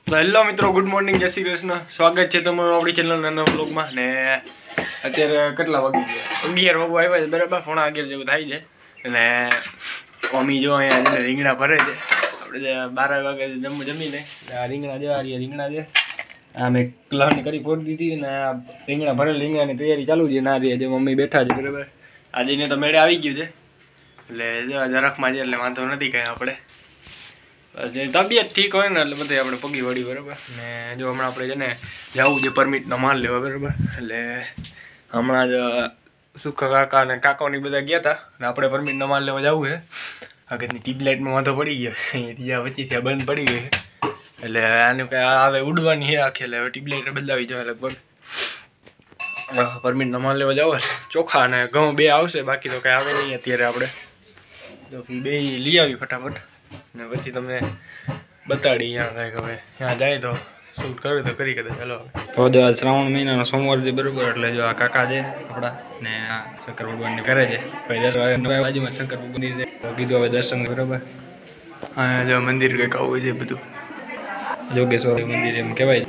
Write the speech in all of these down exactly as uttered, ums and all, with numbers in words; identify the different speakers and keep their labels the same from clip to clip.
Speaker 1: તો હેલો મિત્રો, good morning, જય શ્રી કૃષ્ણ. સ્વાગત છે તમારું આપણી ચેનલ નાના વ્લોગમાં. ને અત્યારે કેટલા વાગી ગયા? અગિયાર વાગવા આવ્યા છે, બરાબર. પોણા અગિયાર જેવું થાય છે. અને મમ્મી જો અહીંયા રીંગણા ભરે છે. આપણે બાર વાગે જમ જમીને આ રીંગણા જો આ રીંગણા છે, આ મેં કલહની કરી ફોડી દીધી. અને આ રીંગણા ભરેલ રીંગણાની તૈયારી ચાલુ છે. ના રહી જે મમ્મી બેઠા છે, બરાબર. આજે ને તો મેળે આવી ગયું છે, એટલે જો જરાકમાં છે, એટલે વાંધો નથી કાંઈ. આપણે તબિયત ઠીક હોય ને એટલે બધે આપણે પગી વળી, બરાબર. ને જો હમણાં આપણે છે ને જવું છે પરમિટનો માલ લેવા, બરાબર. એટલે હમણાં જ સુખા કાકા અને કાકાની બધા ગયા હતા ને આપણે પરમિટનો માલ લેવા જવું છે. આગળની ટ્યુબલાઇટમાં વાંધો પડી ગયો, ત્યાં વચ્ચે ત્યાં બંધ પડી ગઈ, એટલે આને કાંઈ આવે ઉડવાની છે આખી. એટલે હવે ટ્યુબલાઇટ બદલાવી જાય લગભગ. પરમિટનો માલ લેવા જાવ, ચોખા અને ઘઉં બે આવશે, બાકી તો કાંઈ આવે નહીં અત્યારે. આપણે તો બે લઈ આવી ફટાફટ, ને પછી તમને બતાડી અહીંયા કાંઈક. હવે ત્યાં જાય તો શૂટ કરવું તો કરી કદાચ. ચાલો તો જો આ શ્રાવણ મહિનાનો સોમવાર છે, બરાબર. એટલે જો આ કાકા છે આપણા, ને આ શંકર ભગવાનને કરે છે. પછી દસ વાગે નવા બાજુમાં શંકર મંદિર છે, તો કીધું હવે દર્શન, બરાબર. હા જો મંદિર કંઈક આવું છે બધું, જોગેશ્વર મંદિર એમ કહેવાય.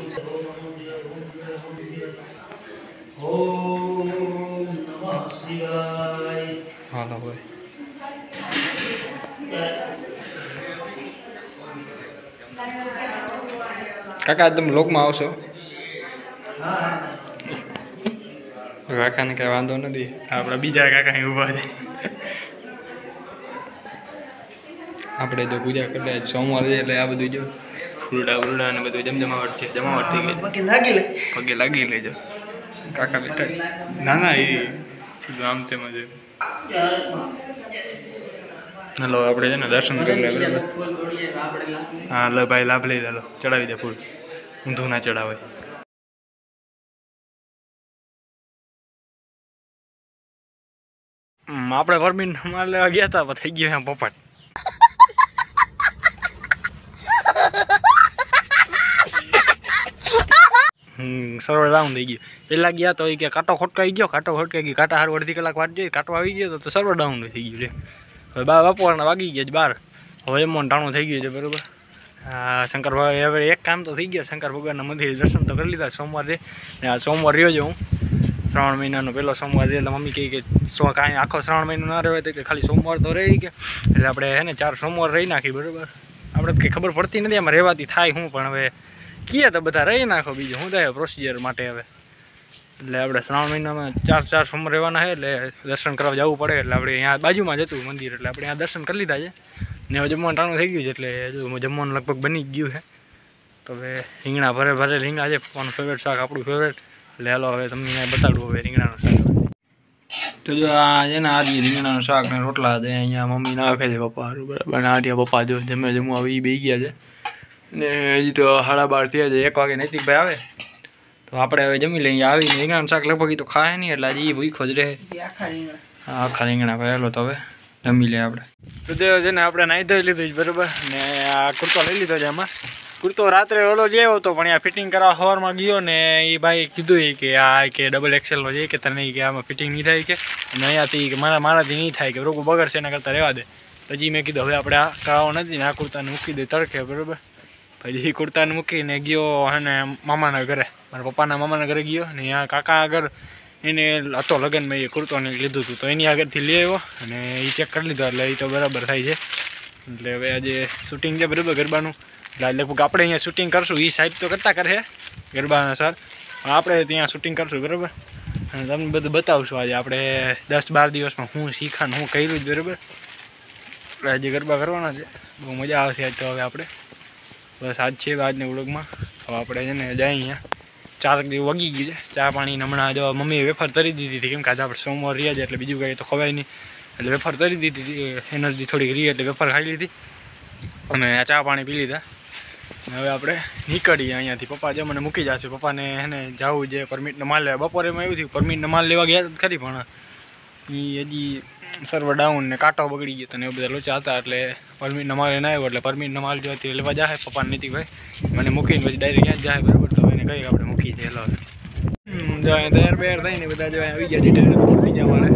Speaker 1: હા તો હોય કાકા, તમે લોકમાં આવશો? કાકાને કાંઈ વાંધો નથી, આપણા બીજા કાકા અહીં ઊભા છે. આપણે જો પૂજા કરીએ, સોમવાર છે એટલે આ બધું જો ફૂલડા ફૂલડા ને બધું જમજમાવટ છે, જમાવટ થઈ ગઈ. પગે લાગી લે, પગે લાગી લેજો. કાકા બેઠા ના ના એ આમ તેમાં છે. હલો આપણે છે ને દર્શન કરી લે, બરાબર. હા લો ભાઈ, લાભ લઈ લો, ચડાવી દે ફૂલ, ઊંધું ના ચડાવાય. આપણે પરમીન માલ લેવા ગયા હતા, થઈ ગયો એમ પોપટ. હમ સર્વર ડાઉન થઈ ગયું. પેલા ગયા તો એ કે કાંટો ખોટકાઈ ગયો, કાંટો ખોટકાઈ ગયો, કાંટા હાર અડધી કલાક વાટ જોઈએ, કાંટો આવી ગયો તો સર્વર ડાઉન થઈ ગયું છે. હવે બાર બપોરના વાગી ગયા બાર, હવે એમાં ટાણું થઈ ગયું છે, બરાબર. હા શંકર ભગવાન હવે એક કામ તો થઈ ગયા, શંકર ભગવાનના મંદિરે દર્શન તો કરી લીધા. સોમવાર છે ને આ સોમવાર રહ્યો છે, હું શ્રાવણ મહિનાનો પહેલો સોમવાર છે. એટલે મમ્મી કહે કે સો કાંઈ આખો શ્રાવણ મહિનો ના રહેવાય, તો કે ખાલી સોમવાર તો રહી કે. એટલે આપણે હે ને ચાર સોમવાર રહી નાખી, બરાબર. આપણે કંઈ ખબર પડતી નથી એમાં રહેવાથી થાય હું, પણ હવે કીએ તો બધા રહી નાખો, બીજું શું થાય પ્રોસિજર માટે. હવે એટલે આપણે શ્રાવણ મહિનામાં ચાર ચાર સોમવાર રહેવાના છે, એટલે દર્શન કરવા જવું પડે. એટલે આપણે અહીંયા બાજુમાં જતું મંદિર, એટલે આપણે અહીંયા દર્શન કરી લીધા છે. ને હવે જમવાનું ટાણું થઈ ગયું છે, એટલે જમવાનું લગભગ બની જ ગયું છે. તો હવે રીંગણા ભરે ભરે રીંગણા છે, પપ્પાનું ફેવરેટ શાક, આપણું ફેવરેટ. એટલે હાલો હવે તમને અહીંયા બતાડવું હવે રીંગણાનું શાક. તો જો આ છે ને આ રીંગણાનું શાક ને રોટલા છે, અહીંયા મમ્મી નાખે છે પપ્પા, બરાબર. અને આ પપ્પા જો જમે જમવા આવે એ બે ગયા છે. ને હજી તો સાડા બાર થયા છે, એક વાગે નૈતિકભાઈ આવે તો આપણે હવે જમી લઈએ. આવીને રીંગણાનું શાક લગભગ એ તો ખાય નહીં, એટલે આજે એ ભૂખો જ રહે. હા આખા રીંગણા ભાઈ. હાલો તો હવે જમી લઈએ આપણે. તો છે ને આપણે નાહી ધોઈ લીધું છે, બરાબર. ને આ કુર્તો લઈ લીધો છે. આમાં કુર્તો રાત્રે ઓલો જે આવ્યો હતો, પણ આ ફિટિંગ કરવા સવારમાં ગયો ને એ ભાઈ કીધું કે આ કે ડબલ એક્સેલનો છે કે તને કે આમાં ફિટિંગ નહીં થાય કે, અને અહીંયાથી કે મારા મારાથી નહીં થાય કે રોગું બગડશે એના કરતાં રહેવા દે. પછી મેં કીધું હવે આપણે આ કરાવો નથી ને આ કુર્તાને મૂકી દે તડકે, બરાબર. પછી એ કુર્તાને મૂકીને ગયો અને મામાના ઘરે, મારા પપ્પાના મામાના ઘરે ગયો. ને ત્યાં કાકા આગળ એને હતો લગ્નમાં એ કુર્તોને લીધું હતું, તો એની આગળથી લઈ આવ્યો અને એ ચેક કરી લીધો. એટલે એ તો બરાબર થાય છે. એટલે હવે આજે શૂટિંગ છે, બરાબર, ગરબાનું. એટલે લગભગ આપણે અહીંયા શૂટિંગ કરશું. એ સાઈડ તો કરતા કરે ગરબાના સર, પણ આપણે ત્યાં શૂટિંગ કરશું, બરાબર. અને તમને બધું બતાવશું આજે આપણે દસ બાર દિવસમાં હું શીખાનું હું કર્યું જ, બરાબર. એટલે આજે ગરબા કરવાના છે, બહુ મજા આવશે આજ તો. હવે આપણે બસ આજ છે આજના વ્લોગમાં. હવે આપણે છે ને જાય અહીંયા ચાર દિવસ વાગી ગયું છે. ચા પાણી હમણાં જો મમ્મીએ વેફર તરી દીધી હતી, કેમ કે આજે આપણે સોમવાર રહ્યા છે એટલે બીજું કંઈ તો ખવાય નહીં. એટલે વેફર તરી દીધી હતી, એનર્જી થોડીક રહી એટલે વેફર ખાઈ લીધી અને ચા પાણી પી લીધા. હવે આપણે નીકળીએ અહીંયાથી. પપ્પા જે મને મૂકી જશે, પપ્પાને એને જવું છે પરમિટનો માલ લેવા. બપોરે એમાં એવું થયું પરમિટનો માલ લેવા ગયા ખરી, પણ એ હજી સર્વર ડાઉન ને કાંટો બગડી ગયો તો ને એ બધા લોચા હતા, એટલે પરમિટનો માલ એને આવ્યો. એટલે પરમિટનો માલ જો અત્યારે લેવા જાય પપ્પાને નીતિભાઈ મને મૂકીને પછી ડાયરેક્ટ ક્યાં જ જાય, બરાબર. તો એને કહીએ આપણે મૂકી દે. હેલો જો અહીંયા તૈયાર બેર થઈને બધા જો આવી ગયા છે, ત્રીજા માળે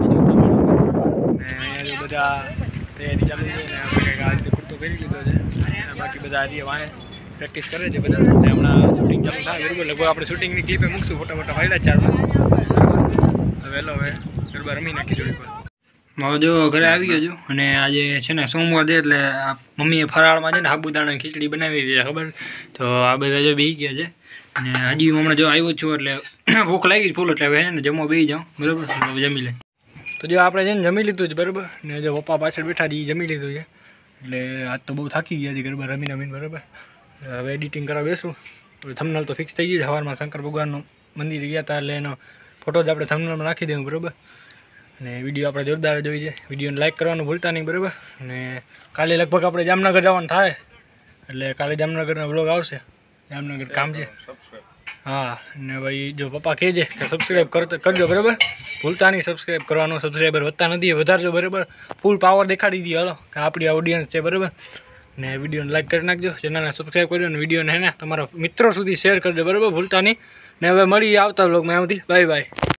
Speaker 1: ને અહીંયા બધા તૈયારી ચાલુ છે. ને આપણે કંઈક આ રીતે કુર્તો પહેરી લીધો છે, બાકી બધા હારીએ વાહે પ્રેક્ટિસ કરે છે બધા. અને હમણાં શૂટિંગ ચાલુ થાય બરાબર. લગભગ આપણે શૂટિંગની ક્લિપે મૂકશું, ફોટા ફોટા વાયડા ચારમાં. વહેલો હવે ગરબા રમી નાખી થોડીક વાર. મારો જો ઘરે આવી ગયો છું અને આજે છે ને સોમવાર છે એટલે આ મમ્મીએ ફરાળમાં છે ને સાબુદાણાની ખીચડી બનાવી છે ખબર. તો આ બધા જો બેસી ગયા છે અને હજી હમણાં જો આવ્યો છું એટલે ભૂખ લાગી ફૂલ એટલે હવે ને જમવા બેસી જાઉં બરાબર. જમી લે તો જો આપણે છે ને જમી લીધું છે બરાબર. ને જો પપ્પા પાછળ બેઠા છે જમી લીધું છે એટલે આજ તો બહુ થાકી ગયા છે ગરબા રમી રમીને બરાબર. હવે એડિટિંગ કરવા બેસું તો થંબનેલ તો ફિક્સ થઈ ગયું છે. સવારમાં શંકર ભગવાનનું મંદિર ગયા હતા એટલે એનો ફોટો જ આપણે થંબનેલમાં નાખી દઉં બરાબર. અને વિડીયો આપણે જોરદાર જોઈ છે. વિડીયોને લાઇક કરવાનું ભૂલતા નહીં બરાબર. અને કાલે લગભગ આપણે જામનગર જવાનું થાય એટલે કાલે જામનગરનો વ્લોગ આવશે. જામનગર કામ છે હા. અને ભાઈ જો પપ્પા કહે છે કે સબસ્ક્રાઈબ કરતો કરજો બરાબર. ભૂલતા નહીં સબસ્ક્રાઈબ કરવાનું. સબસ્ક્રાઈબર વધતા નથી, વધારજો બરાબર. ફૂલ પાવર દેખાડી દઈએ હાલો કે આપણી ઓડિયન્સ છે બરાબર. ને વિડીયોને લાઇક કરી નાખજો, ચેનલને સબસ્ક્રાઈબ કરજો અને વિડીયોને હે ને તમારા મિત્રો સુધી શેર કરજો બરાબર. ભૂલતા નહીં. ને હવે મળી આવતા વ્લોગમાં આવતી. Bye by.